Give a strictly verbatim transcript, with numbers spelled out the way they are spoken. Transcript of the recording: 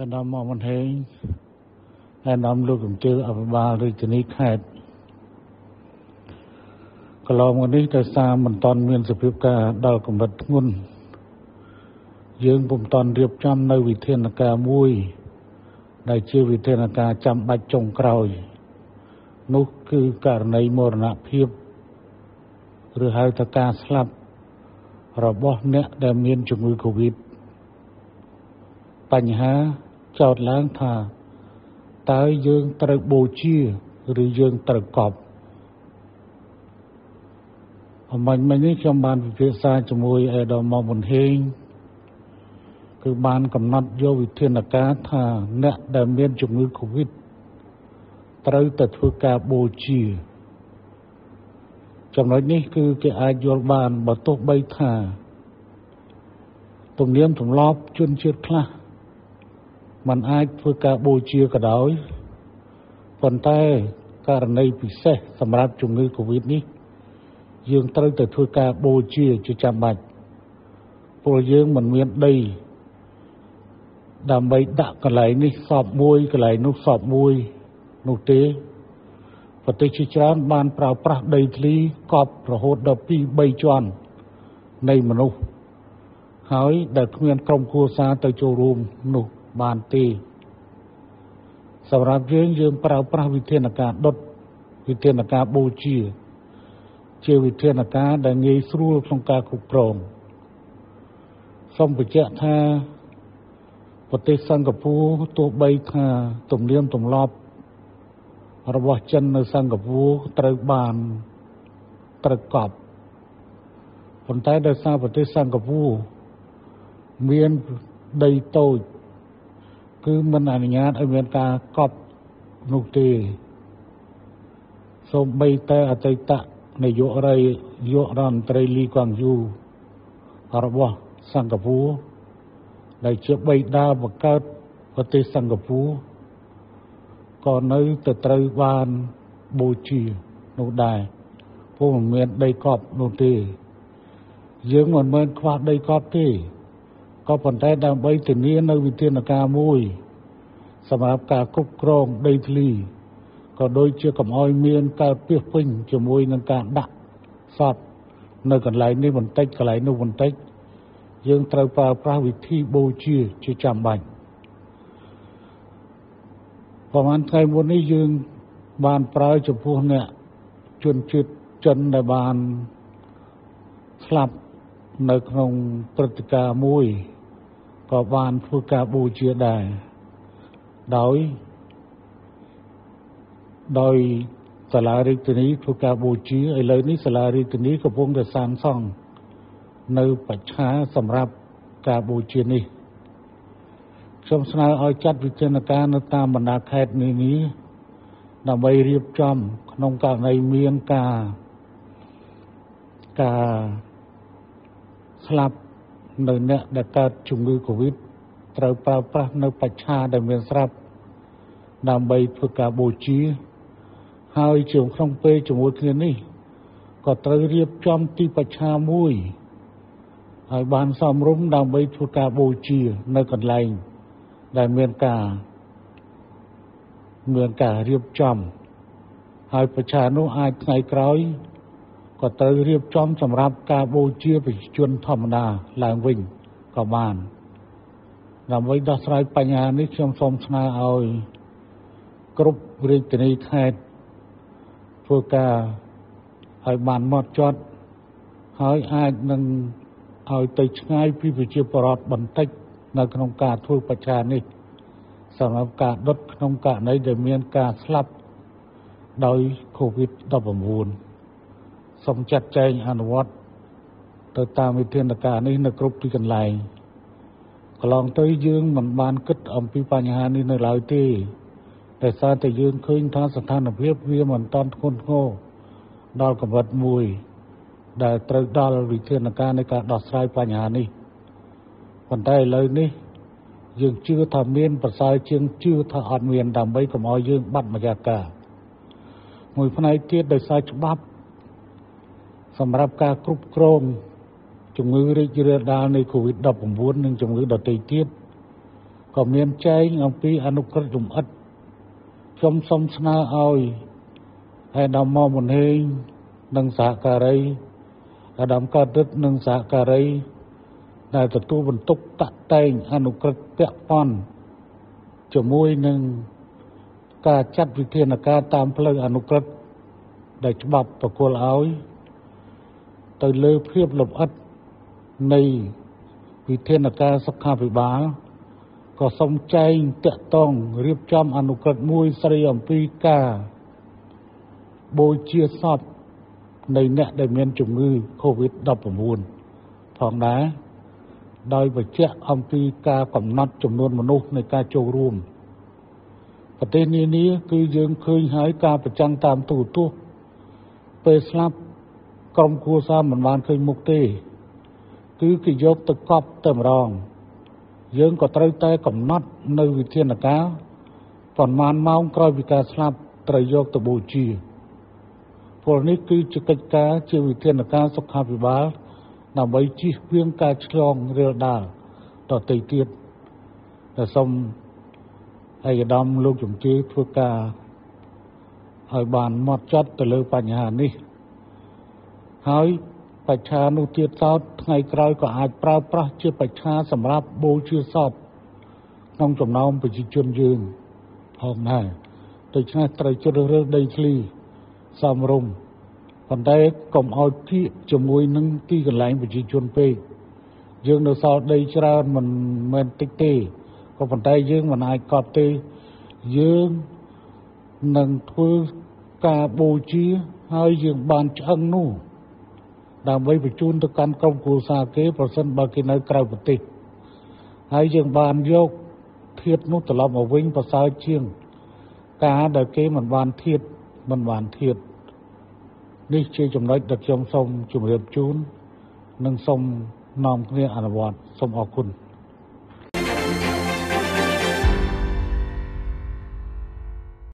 Nam mô Mình Hên, Nam lưu cùng chư ở ba rì chân ní khét. Cả lòngวันนี้แต่สามมันตอนเมียนสภิบกาดาวกับบัดงุนយើងពុំតន់រៀបចំនៅវិធានការមួយដែលជាវិធានការចាំបាច់ចុងក្រោយនោះគឺករណីមរណភាពឬហៅថាការស្លាប់របស់អ្នកដែលមានជំងឺ Covid បញ្ហាចោទឡើងថាតើយើងត្រូវបូជាឬយើងត្រូវកប់អមាញ់មិញនេះខ្ញុំបានពិភាក្សាជាមួយអេដាមមុនហេងគឺបានកំណត់យកវិធានការថាអ្នកដែលមានជំងឺ Covid ត្រូវតែធ្វើការបូជាចំណុចនេះគឺគេអាចយល់បានបើទោះបីថាទំនៀមទម្លាប់ជនជាតិខ្លះมันអាចធ្វើការបូជាក៏ដោយប៉ុន្តែករណីពិសេសសម្រាប់ជំងឺ Covid នេះយើងត្រូវតែធ្វើការបូជាជាចាំបាច់ព្រោះយើងមិនមានដីដើម្បីដាក់កន្លែងនេះសពមួយកន្លែងនោះសពមួយនោះទេប្រទេសជាច្រើនបានប្រើប្រាស់ដីធ្លីកប់រហូតដល់ពីរបីជាន់នៃមនុស្សហើយដែលគ្មានក្រុមគ្រួសារទៅចូលរួមនោះបានទេសម្រាប់យើងយើងប្រើប្រាស់វិធានការដុតវិធានការបូជាជាវិធានការដែលងាយស្រួលក្នុងការគ្រប់គ្រងសូមបញ្ជាក់ថាប្រទេសសិង្ហបុរីទោះបីថាទំនៀមទម្លាប់របស់ចិននៅសិង្ហបុរីត្រូវបានត្រូវកប់ប៉ុន្តែដោយសារប្រទេសសិង្ហបុរីមានដីតូចគឺមិនអនុញ្ញាតឲ្យមានការកប់នោះទេសូម្បីតែអតីតនាយករដ្ឋយករដ្ឋមន្ត្រីលីកួងយូរបស់សិង្ហបុរីដែលជាបិតាបង្កើតប្រទេសសិង្ហបុរីក៏នៅតែត្រូវបានបូជានោះដែរព្រោះមិនមានដីកប់នោះទេយើងមិនមែនខ្វះដីកប់ទេក៏ប៉ុន្តែដើម្បីធានានៅវិធានការមួយសម្រាប់ការគ្រប់គ្រងដីធ្លីក៏ដូចជាកុំឲ្យមានការពាសពេញជាមួយនឹងការដាក់សពនៅកន្លែងនេះបន្តិចកន្លែងនោះបន្តិចយើងត្រូវប្រើប្រាស់វិធីបូជាជាចាំបាច់ប្រហែលថ្ងៃមុននេះយើងបានប្រើចំពោះអ្នកជនជាតិចិនដែលបានស្លាប់នៅក្នុងព្រឹត្តិការណ៍មួយក៏បានធ្វើការបូជាដែរដោយដោយសាលារាជធានីធ្វើការបូជាឥឡូវនេះសាលារាជធានីកំពុងតែសាងសង់នៅបច្ឆាសម្រាប់ការបូជានេះខ្ញុំស្នើឲ្យចាត់វិធានការនៅតាមបណ្ដាខេត្តនានាដើម្បីរៀបចំក្នុងករណីមានការការស្លាប់នៅអ្នកដែលកើតជំងឺ Covid ត្រូវប្រើប្រាស់នៅបច្ឆាដែលមានស្រាប់ដើម្បីធ្វើការបូជាហើយជាក្នុងពេលជាមួយគ្នានេះក៏ត្រូវរៀបចំទីបច្ឆាមួយហើយបានសមរម្យដើម្បីធ្វើការបូជានៅកន្លែងដែលមានការមានការរៀបចំហើយបច្ឆានោះអាចថ្ងៃក្រោយក៏ត្រូវរៀបចំសម្រាប់ការបូជាប្រជាជនធម្មតាឡើងវិញក៏បានដើម្បីដោះស្រាយបញ្ហានេះខ្ញុំសូមស្នើឲ្យគ្រប់រាជធានីខេត្តធ្វើការឲ្យបានហ្មត់ចត់ហើយអាចនឹងឲ្យទៅឆ្ងាយពីប្រជាពលរដ្ឋបន្តិចនៅក្នុងការធ្វើបច្ឆានេះសម្រាប់ការដុតក្នុងករណីដែលមានការស្លាប់ដោយ Covid ដប់ប្រាំបួន សូមចាត់ចែងអនុវត្តទៅតាមវិធានការនេះនៅគ្រប់ទីកន្លែងកន្លងទៅយើងមិនបានគិតអំពីបញ្ហានេះនៅឡើយទេតែសារតែយើងឃើញថាស្ថានភាពវាមិនតាន់ធ្ងន់ធ្ងរដល់កម្រិតមួយដែលត្រូវដល់វិធានការនៃការដោះស្រាយបញ្ហានេះប៉ុន្តែឥឡូវនេះយើងជឿថាមានប្រសើរជាងជឿថាអត់មានដើម្បីកុំឲ្យយើងបាត់ម្ចាស់ការមួយផ្នែកទៀតដោយសារច្បាប់សម្រាប់ការគ្រប់គ្រងជំងឺរីករាលដាលនៃ Covid ដប់ប្រាំបួន និងជំងឺដទៃទៀតក៏មានចែងអំពីអនុក្រឹត្យលម្អិតខ្ញុំសូមស្នើឲ្យអាដាមមកមុនហេងនិងសហការីអាដាមកើតរិទ្ធនិងសហការីដែលទទួលបន្ទុកតាក់តែងអនុក្រឹត្យពាក់ព័ន្ធជាមួយនឹងការចាត់វិធានការតាមផ្លូវអនុក្រឹត្យដែលច្បាប់ប្រគល់ឲ្យទៅលើភាពលម្អិតនៃវិធានការសុខាភិបាលក៏សូមចែងតាក់ទងរៀបចំអនុក្រឹត្យមួយស្ដីអំពីការបូជាសពនៃអ្នកដែលមានជំងឺ កូវីដ ដប់ប្រាំបួន ផងដែរដោយបញ្ជាក់អំពីការកំណត់ចំនួនមនុស្សនៃការចូលរួមប្រទេសនានាគឺយើងឃើញហើយការប្រចាំងតាមទូរទស្សន៍ពេលស្លាប់ក្រុមគ្រួសារមិនបានឃើញមុខទេគឺគេយកទៅកប់តែម្ដងយើងក៏ត្រូវតែកំណត់នៅវិធានការប៉ុន្មានម៉ោងក្រោយពីការស្លាប់ត្រូវយកទៅបូជាពលនេះគឺជាកិច្ចការជាវិធានការសុខាភិបាលដើម្បីជៀសវាងការឆ្លងរាលដាលដទៃទៀតដែលសូមឯកឧត្តមលោកជំទាវធ្វើការឲ្យបានហ្មត់ចត់ទៅលើបញ្ហានេះហើយបច្ឆានោះទៀតសោតថ្ងៃក្រោយក៏អាចប្រើប្រាស់ជាបច្ឆាសម្រាប់បូជាសពក្នុងចំណោមប្រជាជនយើងផងដែរដូច្នេះត្រូវជ្រើសរើសដីធ្លីសមរម្យប៉ុន្តែកុំឲ្យភាគជាមួយនឹងទីកន្លែងប្រជាជនពេកយើងនៅសល់ដីច្រើនមិនមែនតិចទេក៏ប៉ុន្តែយើងមិនអាចកត់ទេយើងនឹងធ្វើការបូជាហើយយើងបានឆ្អឹងនោះដើម្បីបញ្ជូនទៅកាន់ក្រុមគ្រួសារគេប្រសិនបើគេនៅក្រៅប្រទេសហើយយើងបានយកធាតុនោះត្រឡប់មកវិញប្រសើរជាងការដែលគេមិនបានធាតុមិនបានធាតុនេះជាចំណុចដែលខ្ញុំសូមជម្រាបជូននិងសូមនាំគ្នាអនុវត្តសូមអរគុណ